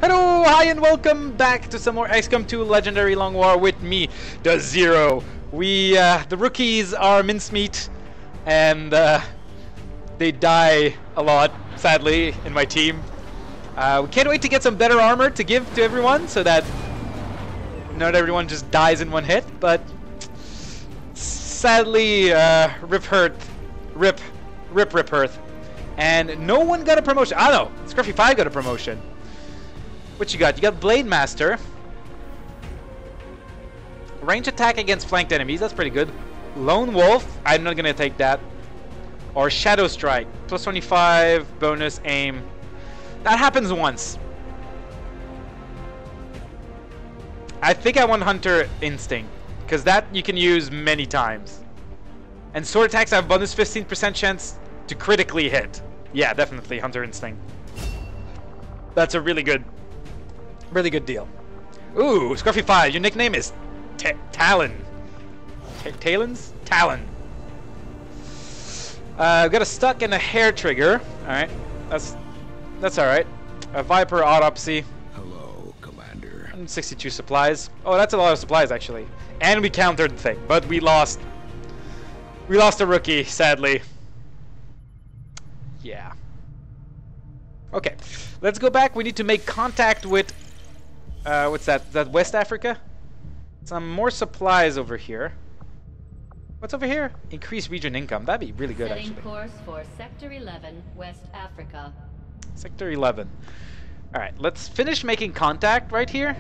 Hello, hi, and welcome back to some more XCOM 2 Legendary Long War with me, Dozero. The rookies are mincemeat, and they die a lot, sadly, in my team. We can't wait to get some better armor to give to everyone, so that not everyone just dies in one hit, but sadly, Rip Hearth. And no one got a promotion. I don't know, Scruffy 5 got a promotion. What you got? You got Blade Master. Range attack against flanked enemies. That's pretty good. Lone Wolf. I'm not gonna take that. Or Shadow Strike. Plus 25 bonus aim. That happens once. I think I want Hunter Instinct, because that you can use many times. And sword attacks have bonus 15% chance to critically hit. Yeah, definitely Hunter Instinct. That's a really good deal. Ooh, Scruffy 5, your nickname is Talon. Talons? Talon. Got a stuck and a hair trigger. Alright, that's alright. A Viper Autopsy. Hello, Commander. 162 supplies. Oh, that's a lot of supplies, actually. And we countered the thing, but we lost. We lost a rookie, sadly. Yeah. Okay, let's go back. We need to make contact with what's that? Is that West Africa? Some more supplies over here. What's over here? Increase region income. That'd be really good, Setting actually. course for Sector 11, West Africa. Sector 11. Alright, let's finish making contact right here.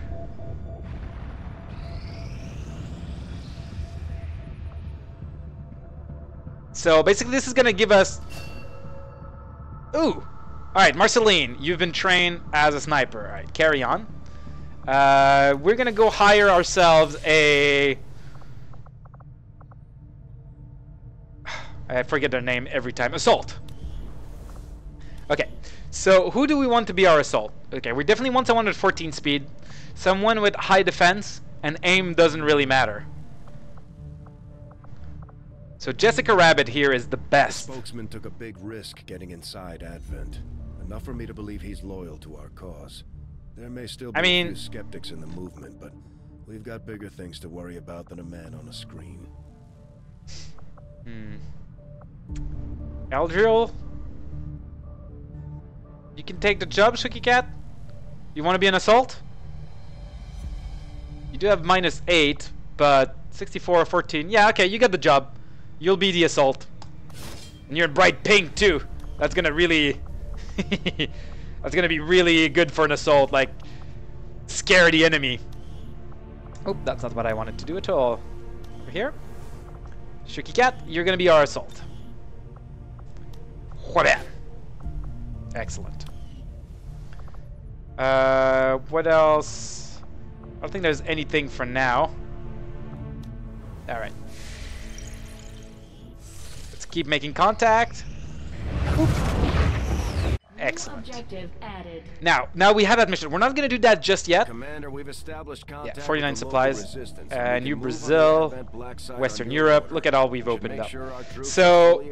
So basically this is gonna give us... Ooh! Alright, Marceline, you've been trained as a sniper. Alright, carry on. We're gonna go hire ourselves a... I forget their name every time. Assault! Okay, so who do we want to be our assault? Okay, we definitely want someone with 14 speed. Someone with high defense, and aim doesn't really matter. So Jessica Rabbit here is the best. The spokesman took a big risk getting inside Advent. Enough for me to believe he's loyal to our cause. There may still be a few skeptics in the movement, but we've got bigger things to worry about than a man on a screen. Eldril? You can take the job, Shooky Cat? You want to be an assault? You do have -8, but 64 or 14. Yeah, okay, you get the job. You'll be the assault. And you're in bright pink, too. That's gonna really... That's gonna be really good for an assault, like... Scare the enemy. Oh, that's not what I wanted to do at all. Over here. Shooky Cat, you're gonna be our assault. Whabam! Excellent. What else? I don't think there's anything for now. Alright. Let's keep making contact. Oop. Excellent. Objective added. Now we have that mission. We're not gonna do that just yet. Commander, we've established contact. Yeah, 49 with the supplies. local resistance. New Brazil, Western Europe. Look at all we've opened up. So,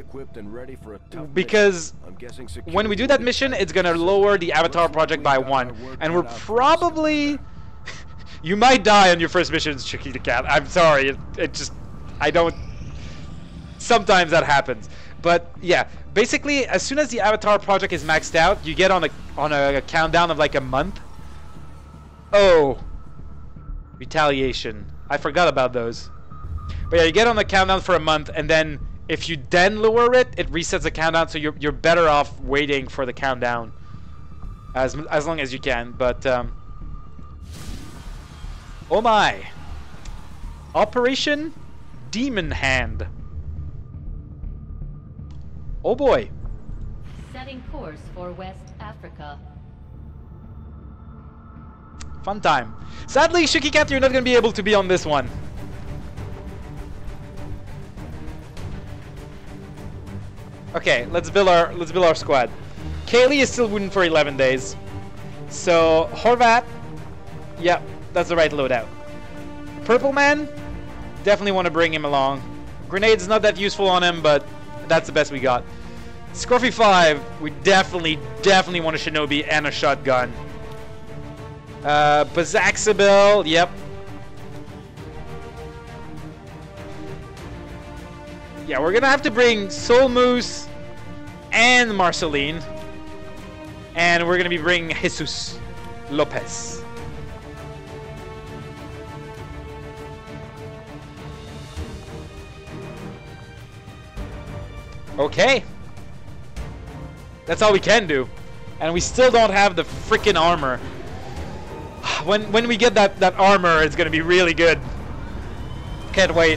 because when we do that mission, it's gonna lower the Avatar project by 1, and we're probably... You might die on your first mission, Chiquita Cat. I'm sorry. It just... I don't... Sometimes that happens. But, yeah. Basically, as soon as the Avatar project is maxed out, you get on a countdown of like a month. Oh. Retaliation. I forgot about those. But yeah, you get on the countdown for a month, and then if you then lower it, it resets the countdown, so you're better off waiting for the countdown as long as you can. But oh my. Operation Demon Hand. Oh boy. Setting course for West Africa. Fun time. Sadly, Shooky Cat, you're not gonna be able to be on this one. Okay, let's build our squad. Kaylee is still wounded for 11 days. So Horvat, yeah, that's the right loadout. Purple Man, definitely want to bring him along. Grenade's not that useful on him, but that's the best we got. Scruffy 5, we definitely want a Shinobi and a shotgun. Bazaxabil, yep. Yeah, we're gonna have to bring Soul Moose and Marceline. And we're gonna be bringing Jesus Lopez. Okay. That's all we can do. And we still don't have the freaking armor. When we get that armor, it's gonna be really good. Can't wait.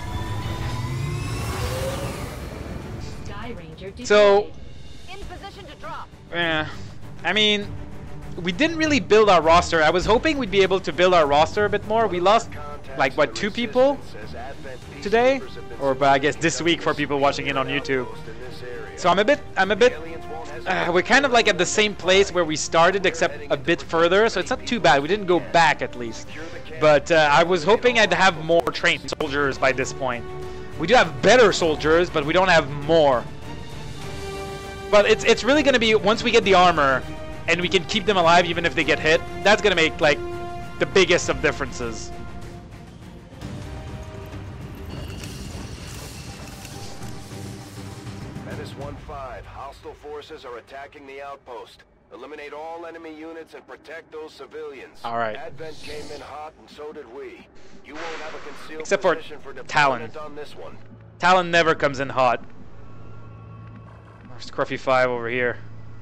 So, in position to drop. Yeah, I mean, we didn't really build our roster. I was hoping we'd be able to build our roster a bit more. We lost, like, what, 2 people today, or I guess this week for people watching it on YouTube. So I'm a bit. We're kind of like at the same place where we started, except a bit further. So it's not too bad. We didn't go back at least. But I was hoping I'd have more trained soldiers by this point. We do have better soldiers, but we don't have more. But it's really going to be, once we get the armor and we can keep them alive even if they get hit, that's going to make, like, the biggest of differences. Menace 1-5. Hostile forces are attacking the outpost. Eliminate all enemy units and protect those civilians. All right. Advent came in hot and so did we. You won't have a concealed Except for position for Talon. deployment on this one. Talon never comes in hot. There's Scruffy 5 over here.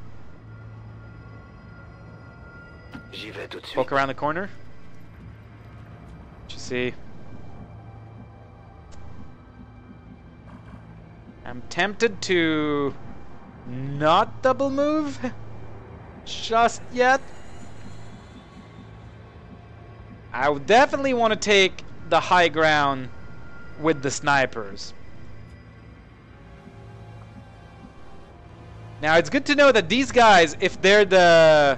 Poke around the corner. What you see? I'm tempted to not double move just yet. I would definitely want to take the high ground with the snipers. Now, it's good to know that these guys, if they're the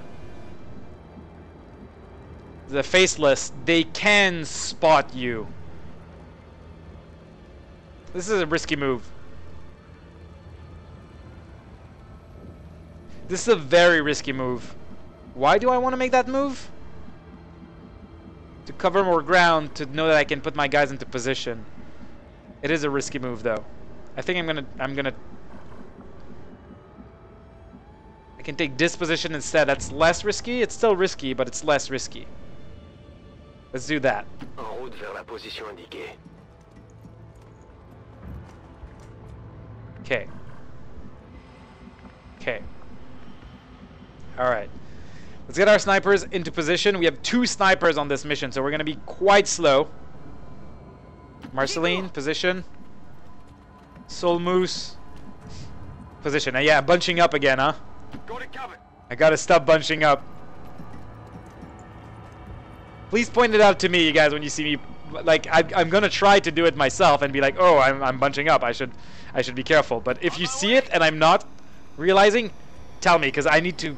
faceless, they can spot you. This is a risky move. This is a very risky move. Why do I want to make that move? To cover more ground, to know that I can put my guys into position. It is a risky move, though. I think I'm gonna I can take this position instead. That's less risky. It's still risky, but it's less risky. Let's do that. En route vers la position indiquée. Okay. Okay. Alright. Let's get our snipers into position. We have 2 snipers on this mission, so we're going to be quite slow. Marceline, position. Soul Moose, position. Yeah, bunching up again, huh? Go to cover. I gotta stop bunching up. Please point it out to me, you guys, when you see me. Like, I'm gonna try to do it myself and be like, oh, I'm bunching up. I should be careful. But if you see it and I'm not realizing, tell me, because I need to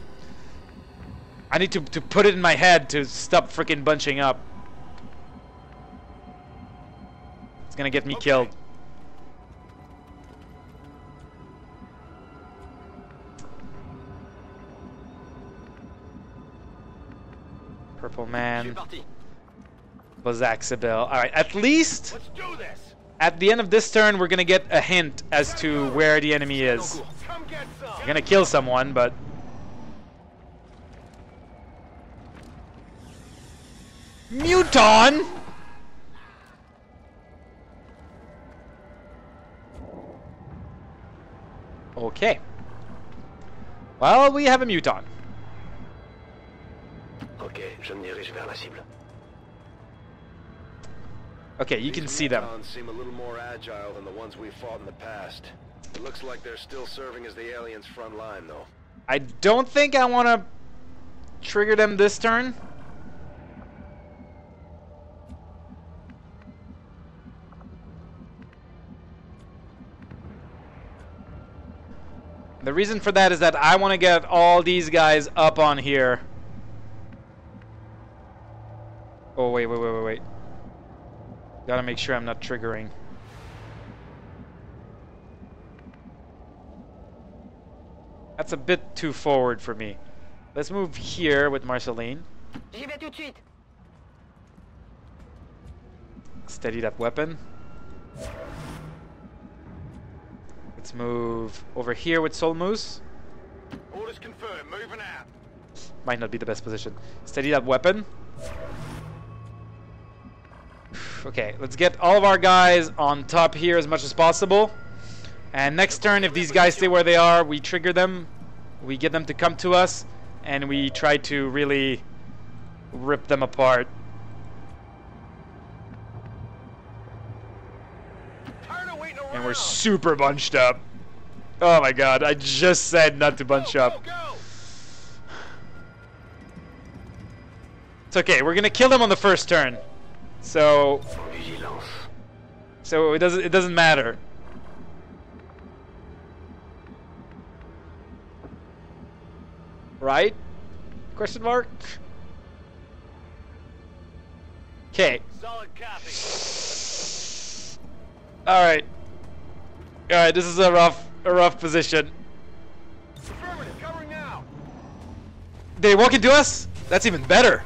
put it in my head to stop freaking bunching up. It's gonna get me killed. Purple man. Bazaxabil. Alright, at least at the end of this turn we're gonna get a hint as to where the enemy is. We're gonna kill someone, but Muton! Okay. Well, we have a Muton. Okay, you can see them. Mutons seem a little more agile than the ones we fought in the past. It looks like they're still serving as the aliens' front line, though. I don't think I want to trigger them this turn. The reason for that is that I want to get all these guys up on here. Oh, wait. Gotta make sure I'm not triggering. That's a bit too forward for me. Let's move here with Marceline. J'y vais tout de suite. Steady that weapon. Let's move over here with Soul Moose. Orders confirmed. Moving out. Might not be the best position. Steady that weapon. Okay, let's get all of our guys on top here as much as possible. And next turn, if these guys stay where they are, we trigger them. We get them to come to us. And we try to really rip them apart. And we're super bunched up. Oh my god, I just said not to bunch up. It's okay, we're gonna kill them on the first turn. So it doesn't matter. Right? Question mark? Okay. Solid copy. Alright. Alright, this is a rough position. Affirmative, covering now. They walk into us? That's even better.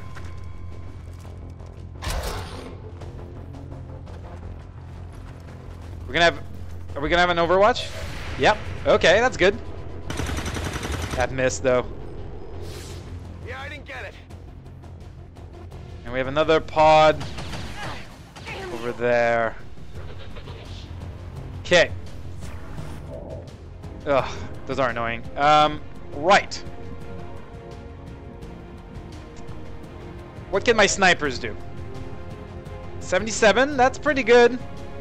Are we gonna have an Overwatch? Yep. Okay, that's good. That missed though. Yeah, I didn't get it. And we have another pod over there. Okay. Ugh, those are annoying. Right. What can my snipers do? 77, that's pretty good.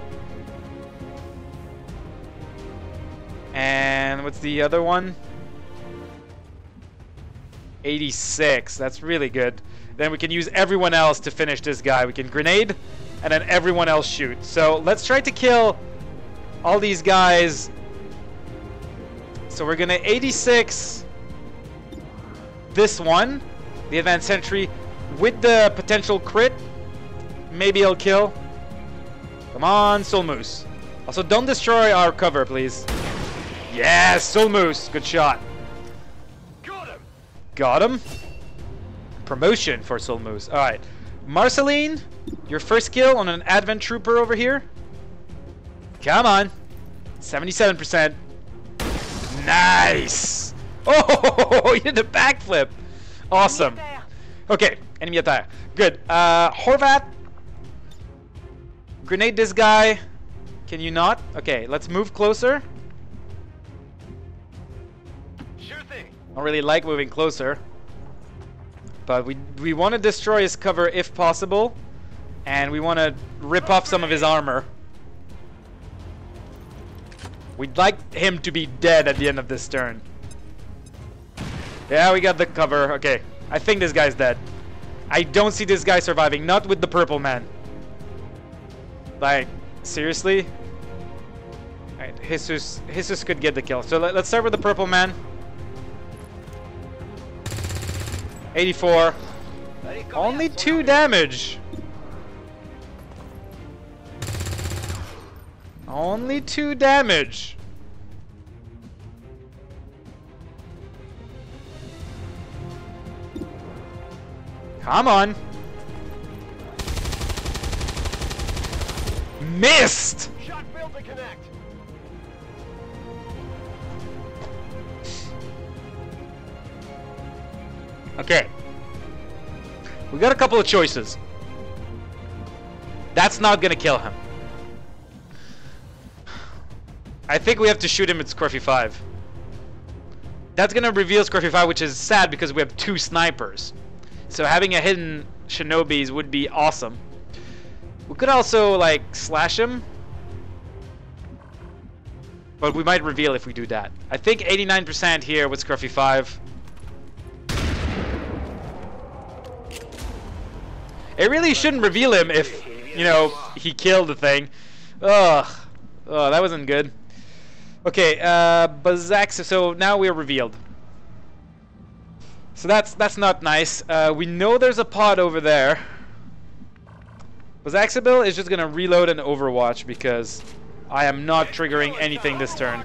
And what's the other one? 86, that's really good. Then we can use everyone else to finish this guy. We can grenade, and then everyone else shoot. So let's try to kill all these guys. So we're gonna 86 this one, the advanced sentry, with the potential crit. Maybe he'll kill. Come on, Soul Moose. Also, don't destroy our cover, please. Yes, Soul Moose. Good shot. Got him. Got him. Promotion for Soul Moose. All right, Marceline, your first kill on an Advent Trooper over here. Come on. 77%. Nice. Oh, you did a backflip. Awesome. Okay, enemy attack. Good. Horvat. Grenade this guy. Can you not? Okay, let's move closer. Sure thing. Don't really like moving closer. But we want to destroy his cover if possible. And we want to rip off some of his armor. We'd like him to be dead at the end of this turn. Yeah, we got the cover. Okay, I think this guy's dead. I don't see this guy surviving. Not with the purple man. Like, seriously? Alright, Jesus could get the kill. So let's start with the purple man. 84. Only 2 damage. Only 2 damage. Come on. Missed. Shot failed to connect. Okay. We got a couple of choices. That's not gonna kill him. I think we have to shoot him at Scruffy 5. That's gonna reveal Scruffy 5, which is sad because we have 2 snipers. So having a hidden Shinobis would be awesome. We could also, like, slash him. But we might reveal if we do that. I think 89% here with Scruffy 5. It really shouldn't reveal him if, you know, he killed the thing. Ugh. Oh, that wasn't good. Okay, Bazax, so now we're revealed. So that's not nice. We know there's a pod over there. Bazaxabil is just gonna reload an Overwatch because I am not triggering anything this turn.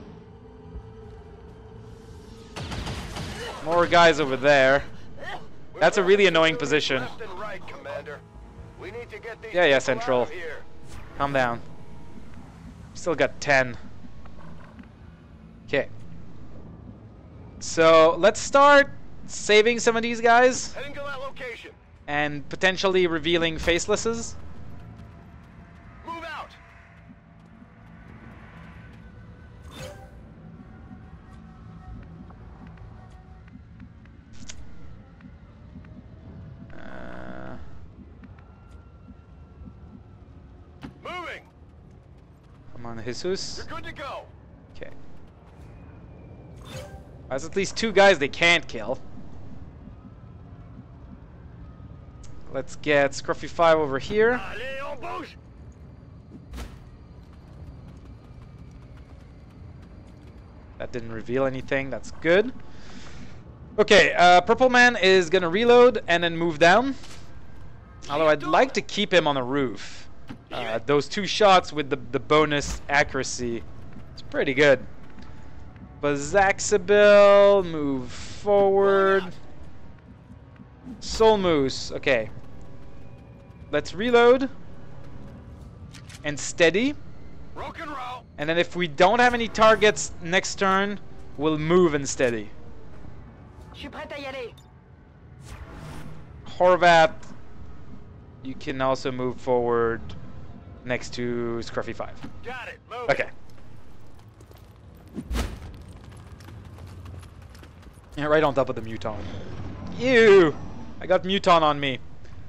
More guys over there. That's a really annoying position. Left and right, Commander. We need to get these Yeah, people Central. out of here. Calm down. Still got 10. Okay. So let's start saving some of these guys Heading to that location. and potentially revealing facelesses. Move out. Moving. Come on, Jesus. You're good to go. Okay. That's at least 2 guys they can't kill. Let's get Scruffy 5 over here. Allez, on bouge. That didn't reveal anything. That's good. Okay, Purple Man is gonna reload and then move down. Although I'd like to keep him on the roof. Those 2 shots with the bonus accuracy. It's pretty good. Bazaxabil, move forward. Soul Moose, okay. Let's reload. And steady. Rock and roll. And then if we don't have any targets next turn, we'll move and steady. Je suis prête à y aller. Horvat, you can also move forward next to Scruffy 5. Got it. Move. Okay. Yeah, right on top of the Muton. Ew! I got Muton on me.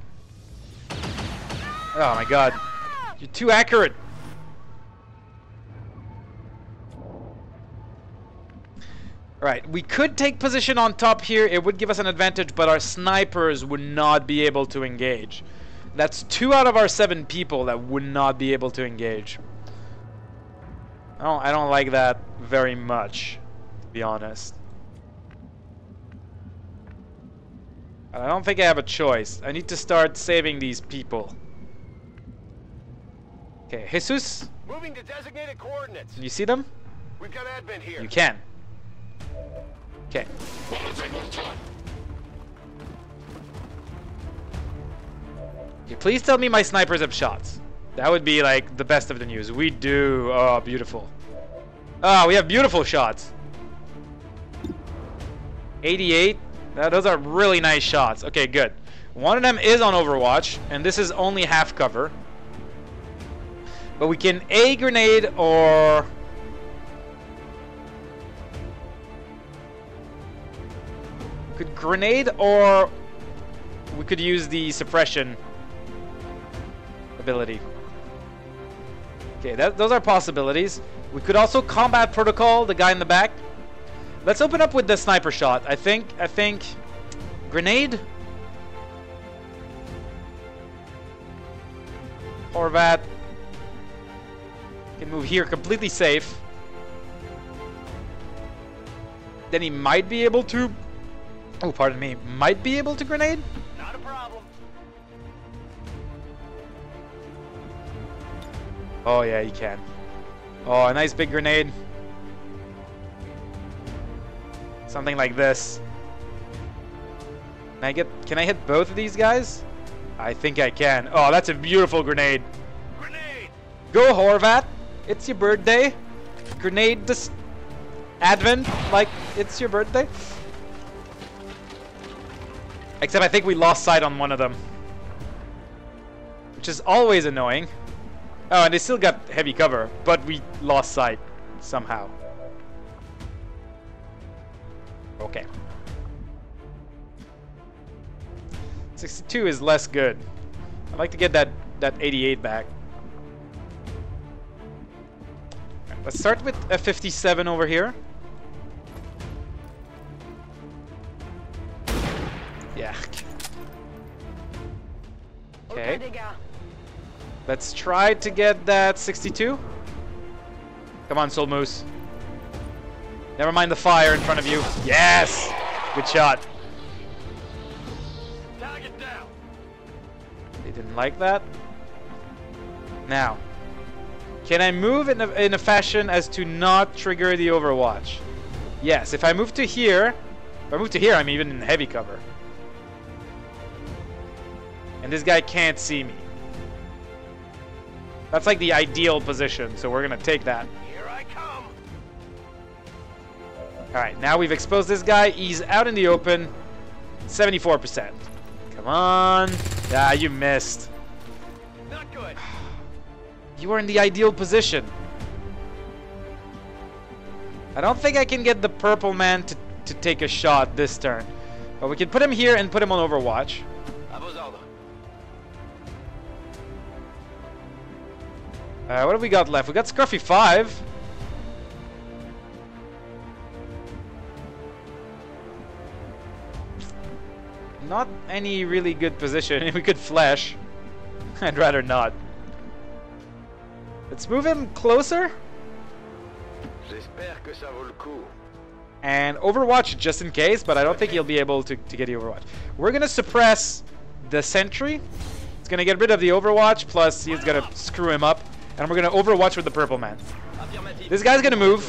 Oh my god. You're too accurate. Right, we could take position on top here. It would give us an advantage, but our snipers would not be able to engage. That's 2 out of our 7 people that would not be able to engage. I don't like that very much, to be honest. I don't think I have a choice. I need to start saving these people. Okay, Jesus, Moving to designated coordinates. can you see them? We've got advent here. You can. Okay. Okay, please tell me my snipers have shots. That would be like the best of the news. We do. Oh, beautiful. Oh, we have beautiful shots. 88. Those are really nice shots. Okay, good. One of them is on Overwatch, and this is only half cover. But we can A, grenade, or... could grenade, or we could use the suppression ability. Okay, those are possibilities. We could also combat protocol the guy in the back. Let's open up with the sniper shot. I think grenade. Horvat can move here completely safe. Then he might be able to. Oh, pardon me. Might be able to grenade? Not a problem. Oh, yeah, he can. Oh, a nice big grenade. Something like this. Can I hit both of these guys? I think I can. Oh, that's a beautiful grenade. Grenade. Go, Horvat. It's your birthday. Grenade this Advent like it's your birthday. Except I think we lost sight on one of them, which is always annoying. Oh, and they still got heavy cover, but we lost sight somehow. Okay. 62 is less good. I'd like to get that 88 back. Right, let's start with a 57 over here. Yeah. Okay. Let's try to get that 62. Come on, Soul Moose. Never mind the fire in front of you. Yes! Good shot. Target down. They didn't like that. Now, can I move in a fashion as to not trigger the Overwatch? Yes, if I move to here, I'm even in heavy cover. And this guy can't see me. That's like the ideal position, so we're gonna take that. Here I come. Alright, now we've exposed this guy. He's out in the open. 74%. Come on. Ah, you missed. Not good. You were in the ideal position. I don't think I can get the purple man to take a shot this turn. But we can put him here and put him on Overwatch. À vos ordres. What have we got left? We got Scruffy 5. Not any really good position. We could flash. I'd rather not. Let's move him closer. J'espère que ça vaut le coup. And Overwatch just in case, but I don't think he'll be able to get the Overwatch. We're gonna suppress the sentry. It's gonna get rid of the Overwatch, plus he's gonna screw him up. And we're gonna Overwatch with the purple man. This guy's gonna move.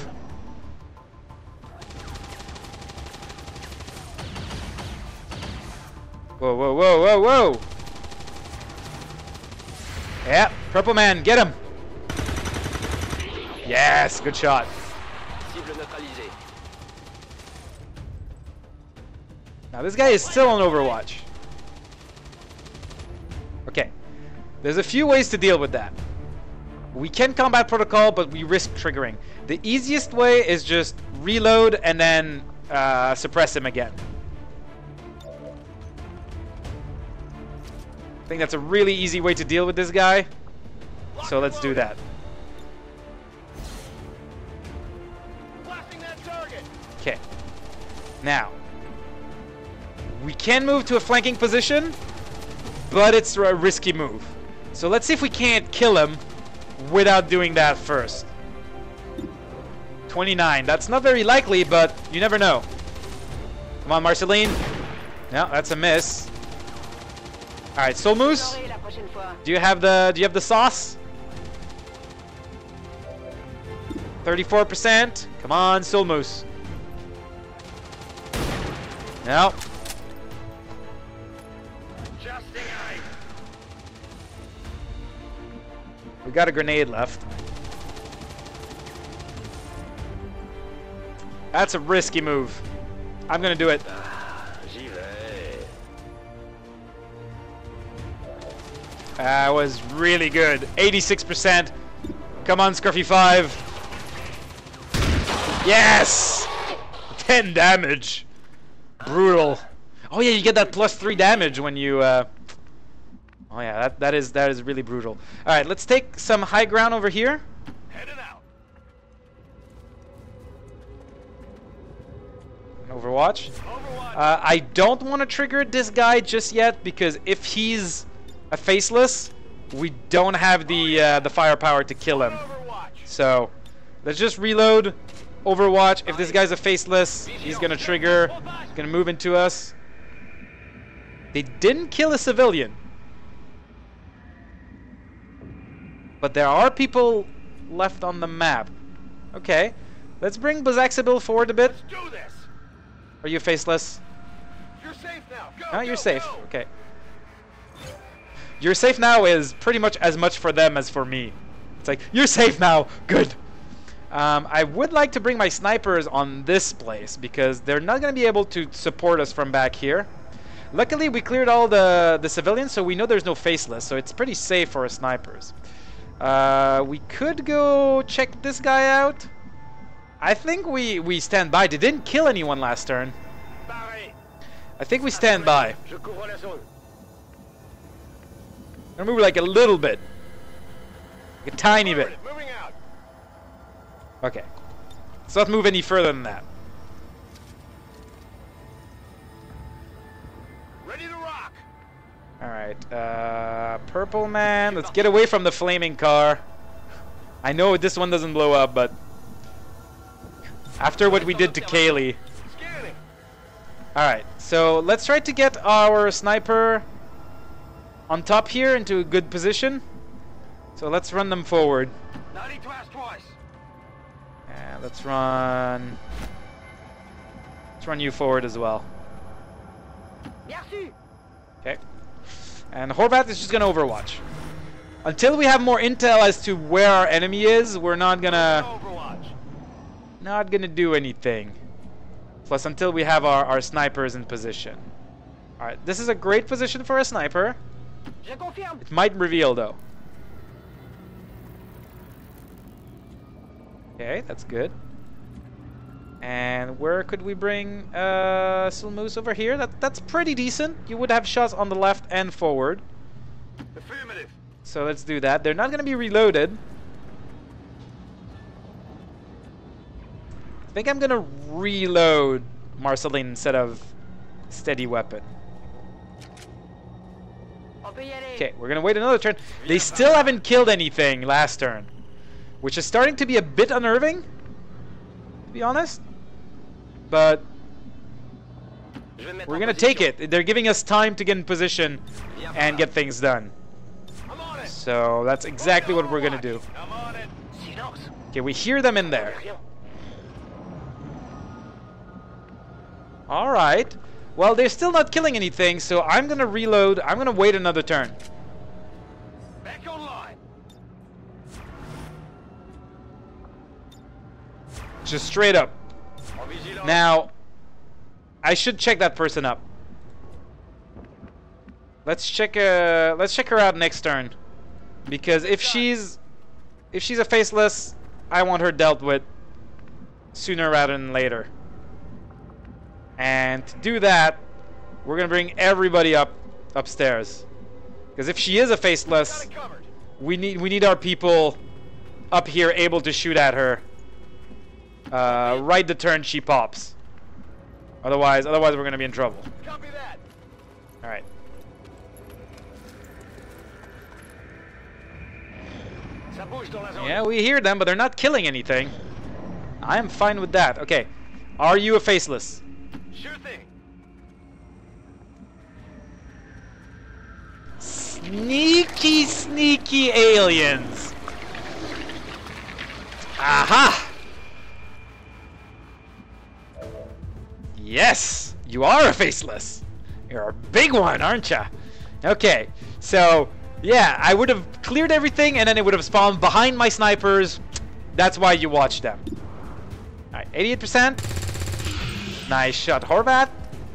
Whoa, whoa, whoa, whoa, whoa! Yeah, purple man, get him! Yes, good shot. Cible neutralisée. Now this guy is still on Overwatch. Okay, there's a few ways to deal with that. We can combat protocol, but we risk triggering. The easiest way is just reload and then suppress him again. I think that's a really easy way to deal with this guy. So let's do that. Okay. Now, we can move to a flanking position, but it's a risky move. So let's see if we can't kill him without doing that first. 29. That's not very likely, but you never know. Come on, Marceline. No, that's a miss. All right, Soul Moose. Do you have the sauce? 34%. Come on, Soul Moose. No. We got a grenade left. That's a risky move. I'm gonna do it. That was really good. 86%. Come on, Scruffy 5. Yes! 10 damage. Brutal. Oh yeah, you get that +3 damage when you oh yeah, that is really brutal. All right, let's take some high ground over here. Headed out. Overwatch. I don't want to trigger this guy just yet because if he's a faceless, we don't have the firepower to kill him. So let's just reload. Overwatch. If this guy's a faceless, he's gonna trigger. He's gonna move into us. They didn't kill a civilian. But there are people left on the map. Okay. Let's bring Bazaxabil forward a bit. Let's do this. Are you faceless? You're safe now. Go, No, you're go, safe. go. Okay. You're safe now is pretty much as much for them as for me. It's like, you're safe now. Good. I would like to bring my snipers on this place because they're not going to be able to support us from back here. Luckily, we cleared all the civilians, so we know there's no faceless, so it's pretty safe for our snipers. We could go check this guy out. I think we stand by. They didn't kill anyone last turn. I think we stand by. I'm gonna move like a little bit. Like a tiny bit. Moving out. Okay. Let's not move any further than that. Ready to rock. Alright, purple man. Let's get away from the flaming car. I know this one doesn't blow up, but after what we did to Kaylee. Scanning. Alright, so let's try to get our sniper on top here into a good position. So let's run them forward. Not need to ask twice. And let's run you forward as well. Merci. Okay. And Horvath is just gonna overwatch. Until we have more intel as to where our enemy is, we're not gonna do anything. Plus, until we have our snipers in position. Alright, this is a great position for a sniper. It might reveal though. Okay, that's good. And where could we bring Silmoose over here? That's pretty decent. You would have shots on the left and forward. Affirmative. So let's do that. They're not going to be reloaded. I think I'm going to reload Marceline instead of steady weapon. Okay, we're going to wait another turn. They still haven't killed anything last turn, which is starting to be a bit unnerving, to be honest. But we're going to take it. They're giving us time to get in position and get things done. So that's exactly what we're going to do. Okay, we hear them in there. Alright. Well, they're still not killing anything, so I'm going to reload. I'm going to wait another turn. Back online. Just straight up. Now, I should check that person up. Let's check her out next turn. Because if she's a faceless, I want her dealt with sooner rather than later. And to do that, we're gonna bring everybody upstairs. Because if she is a faceless, we need our people up here able to shoot at her right the turn she pops. Otherwise we're gonna be in trouble. Copy that. All right. Yeah, we hear them, but they're not killing anything. I am fine with that. Okay. Are you a faceless? Sure thing. Sneaky, sneaky aliens. Aha! Yes, you are a faceless. You're a big one, aren't ya? Okay, so yeah, I would have cleared everything and then it would have spawned behind my snipers. That's why you watch them. Alright, 88%. Nice shot, Horvath.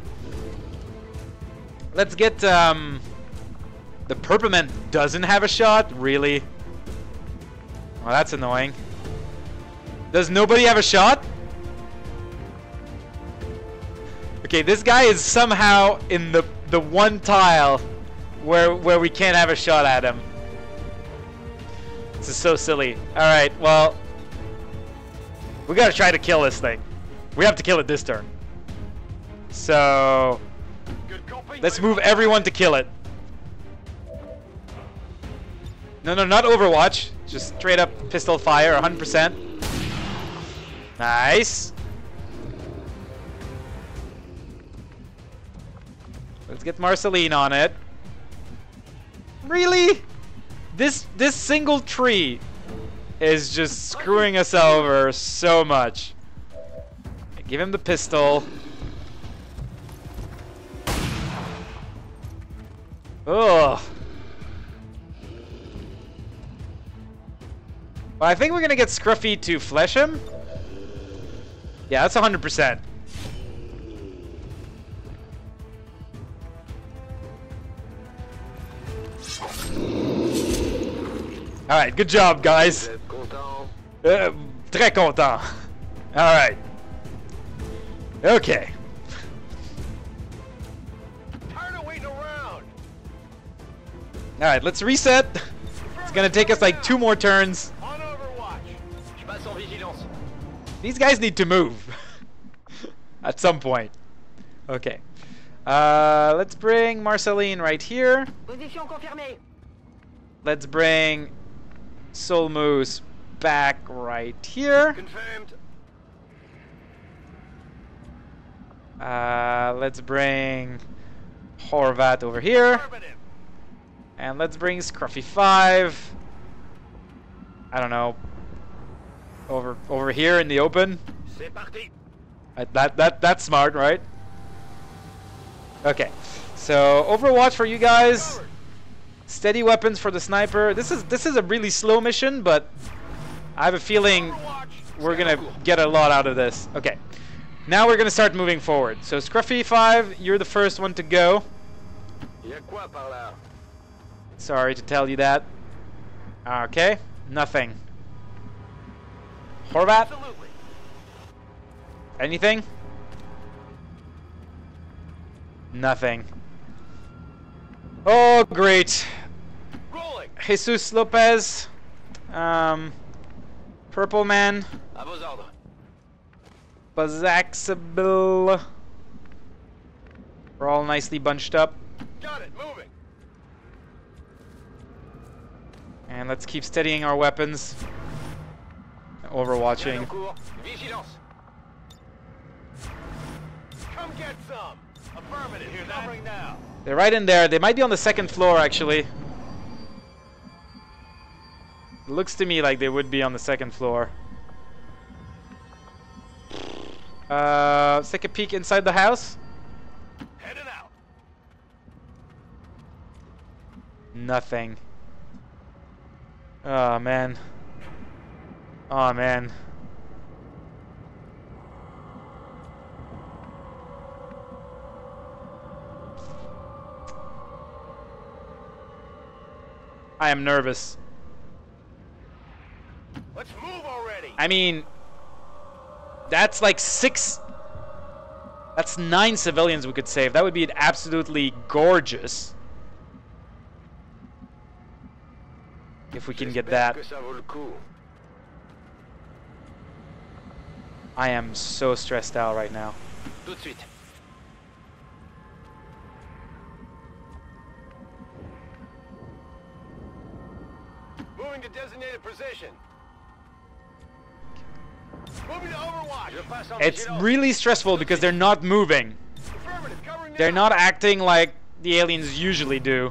Let's get, the Purplement doesn't have a shot? Really? Well, that's annoying. Does nobody have a shot? Okay, this guy is somehow in the one tile where we can't have a shot at him. This is so silly. Alright, well, we gotta try to kill this thing. We have to kill it this turn. So let's move everyone to kill it. No, not Overwatch. Just straight up pistol fire, 100%. Nice. Let's get Marceline on it. Really? This single tree is just screwing us over so much. Give him the pistol. Ugh. Well, I think we're gonna get Scruffy to flesh him. Yeah, that's 100%. Alright, good job, guys. Très content. Alright. Okay. Alright, let's reset. It's gonna take us like 2 more turns. These guys need to move. At some point. Okay. Let's bring Marceline right here. Let's bring Solmoose back right here. Confirmed. Let's bring Horvath over here. And let's bring Scruffy 5. I don't know. Over here in the open. That's smart, right? Okay. So Overwatch for you guys. Steady weapons for the sniper. This is a really slow mission, but I have a feeling we're gonna get a lot out of this. Okay, now we're gonna start moving forward. So Scruffy 5, you're the first one to go. Sorry to tell you that. Okay, nothing. Horvat? Anything? Nothing. Oh, great. Jesus Lopez. Purple Man. Bazaxabil. We're all nicely bunched up. Got it, moving. And let's keep steadying our weapons. Overwatching. Come get some. Affirmative. Hear that? Now. They're right in there. They might be on the second floor, actually. It looks to me like they would be on the second floor. Let's take a peek inside the house. Heading out. Nothing. Oh, man. Oh, man. I am nervous. Let's move already. I mean, that's like 6... That's 9 civilians we could save. That would be absolutely gorgeous. If we can get that. I am so stressed out right now. Moving to designated position. Moving to overwatch. It's really stressful because they're not moving. They're not acting like the aliens usually do.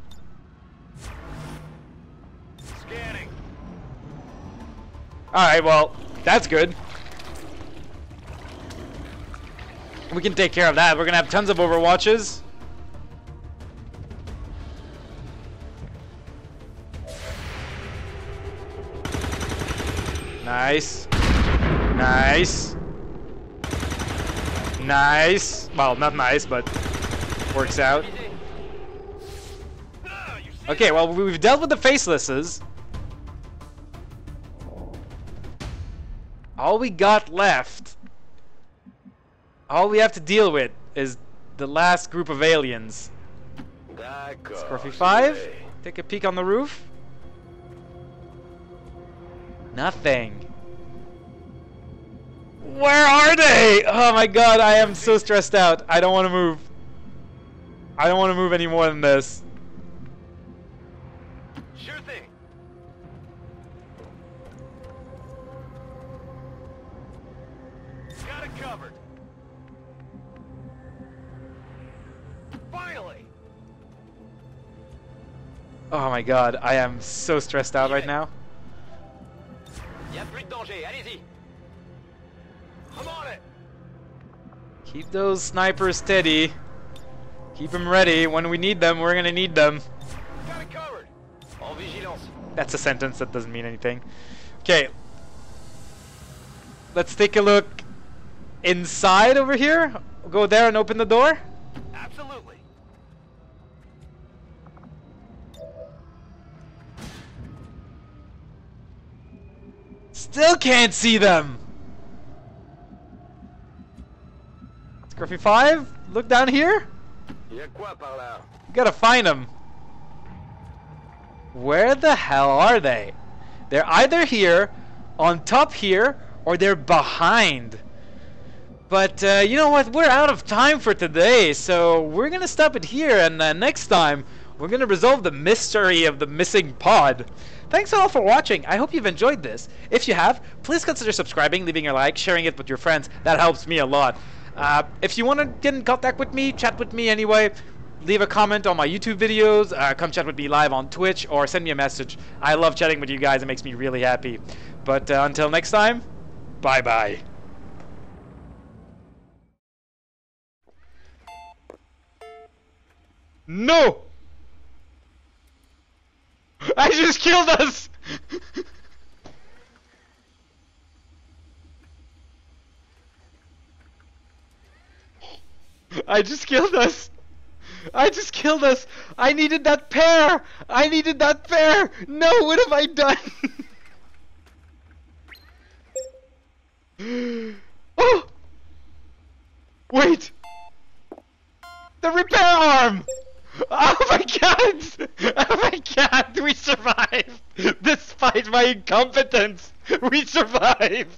Scanning. Alright, well, that's good. We can take care of that. We're gonna have tons of overwatches. Nice. Nice. Nice. Well, not nice, but works out. Okay, well, we've dealt with the facelesses. All we got left, all we have to deal with is the last group of aliens. Scruffy 5, take a peek on the roof. Nothing. Where are they? Oh my god, I am so stressed out. I don't want to move. I don't want to move any more than this. Sure thing. Got it covered. Finally. Oh my god, I am so stressed out right now. Y'a plus de danger, allez-y. I'm on it. Keep those snipers steady. Keep them ready. When we need them, we're gonna need them. Got it covered. En vigilance. That's a sentence that doesn't mean anything. Okay. Let's take a look inside over here. Go there and open the door. Absolutely. Still can't see them. Scruffy 5, look down here. Y'a quoi par là? You gotta find them. Where the hell are they? They're either here, on top here, or they're behind. But you know what? We're out of time for today, so we're gonna stop it here, and next time we're gonna resolve the mystery of the missing pod. Thanks all for watching. I hope you've enjoyed this. If you have, please consider subscribing, leaving a like, sharing it with your friends. That helps me a lot. If you want to get in contact with me, chat with me anyway, leave a comment on my YouTube videos, come chat with me live on Twitch, or send me a message. I love chatting with you guys. It makes me really happy. But until next time, bye-bye. No! I just killed us! I just killed us! I just killed us! I needed that pair! I needed that pair! No, what have I done? Oh! Wait! The repair arm! Oh my god! Oh my god! We survived! Despite my incompetence! We survived!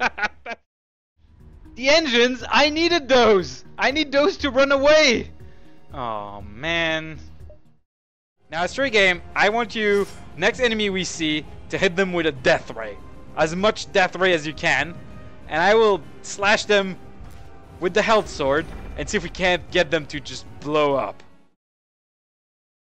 The engines! I needed those! I need those to run away! Oh man. Now straight game, I want you, next enemy we see, to hit them with a death ray. As much death ray as you can. And I will slash them with the health sword and see if we can't get them to just blow up.